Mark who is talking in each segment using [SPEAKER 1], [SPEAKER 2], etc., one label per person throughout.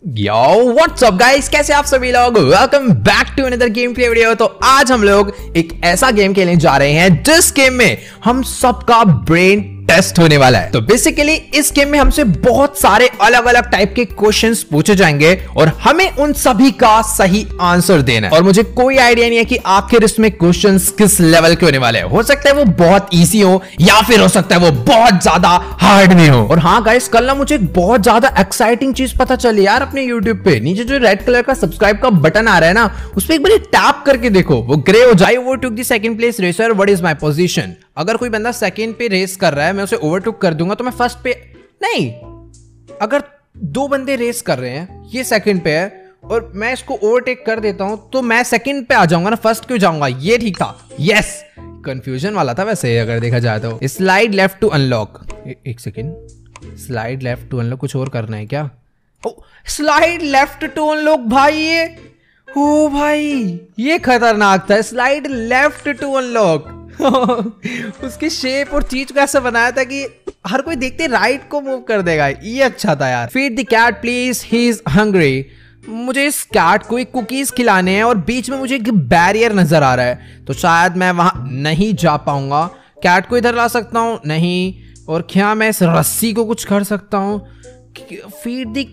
[SPEAKER 1] Yo what's up guys, कैसे आप सभी लोग। Welcome back to another game play video. तो आज हम लोग एक ऐसा गेम खेलने जा रहे हैं जिस गेम में हम सबका ब्रेन टेस्ट होने वाला है। तो बेसिकली इस गेम में हमसे बहुत सारे अलग अलग टाइप के क्वेश्चंस पूछे जाएंगे और हमें उन सभी का सही आंसर देना है। और मुझे कोई आइडिया नहीं है कि आखिर इसमें क्वेश्चंस किस लेवल के होने वाले हैं। हो सकता है वो बहुत इजी हो या फिर हो सकता है वो बहुत ज्यादा हार्ड नहीं हो। और हाँ गाइस, कल ना मुझे एक बहुत ज्यादा एक्साइटिंग चीज पता चली यार। अपने यूट्यूब पे नीचे जो रेड कलर का सब्सक्राइब का बटन आ रहा है ना, उस पर एक बार टैप करके देखो, वो ग्रे हो जाए। वो took the second place racer, what is my position. अगर कोई बंदा सेकंड पे रेस कर रहा है, मैं उसे ओवरटेक कर दूंगा तो मैं फर्स्ट पे नहीं। अगर दो बंदे रेस कर रहे हैं, ये सेकंड पे है और मैं इसको ओवरटेक कर देता हूं तो मैं सेकंड पे आ जाऊंगा ना, फर्स्ट क्यों जाऊंगा। ये ठीक था। यस, कंफ्यूजन वाला था वैसे अगर देखा जाए तो। Slide left to unlock. एक second, slide left to unlock कुछ और करना है क्या? स्लाइड लेफ्ट टू अनलॉक भाई, ये ओ भाई ये खतरनाक था। स्लाइड लेफ्ट टू अनलॉक उसकी शेप और चीज को ऐसा बनाया था कि हर कोई देखते राइट को मूव कर देगा। ये अच्छा था यार। Feed the cat please, he is hungry. मुझे इस कैट को एक कुकीज खिलाने हैं और बीच में मुझे एक बैरियर नजर आ रहा है, तो शायद मैं वहां नहीं जा पाऊंगा। कैट को इधर ला सकता हूं? नहीं। और क्या मैं इस रस्सी को कुछ कर सकता हूं? फीड द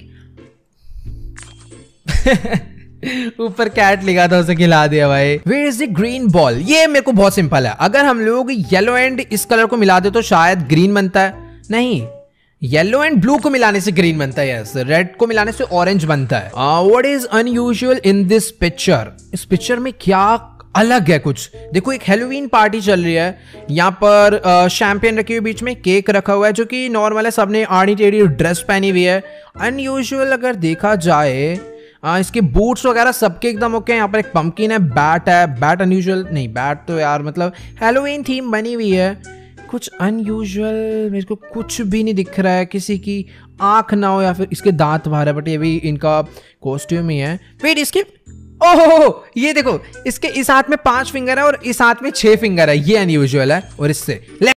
[SPEAKER 1] ऊपर कैट लिखा था, उसे खिला दिया भाई। Where is the green ball? ये मेरे को बहुत सिंपल है। अगर हम लोग येलो एंड इस कलर को मिला दे तो शायद ग्रीन बनता है। नहीं, येलो एंड ब्लू को मिलाने से ग्रीन बनता है। यस, रेड को मिलाने से ऑरेंज बनता है। What is unusual in this picture? इस पिक्चर में क्या अलग है कुछ? देखो, एक हैलोवीन पार्टी चल रही है। यहाँ पर शैंपेन रखी हुई, बीच में केक रखा हुआ है जो कि नॉर्मल है। सबने आड़ी टेढ़ी ड्रेस पहनी हुई है। अनयूजुअल अगर देखा जाए, इसके बूट्स वगैरह सबके एकदम ओके। यहाँ पर एक पंपकिन है, बैट है। बैट अनयूजुअल नहीं, बैट तो यार मतलब हैलोवीन थीम बनी हुई है। कुछ अनयूजुअल मेरे को कुछ भी नहीं दिख रहा है। किसी की आंख ना हो या फिर इसके दांत बाहर है, बट ये भी इनका कॉस्ट्यूम ही है। वेट, इसके ओहो ये देखो, इसके इस हाथ में 5 फिंगर है और इस हाथ में 6 फिंगर है। ये अनयूजुअल है। और इससे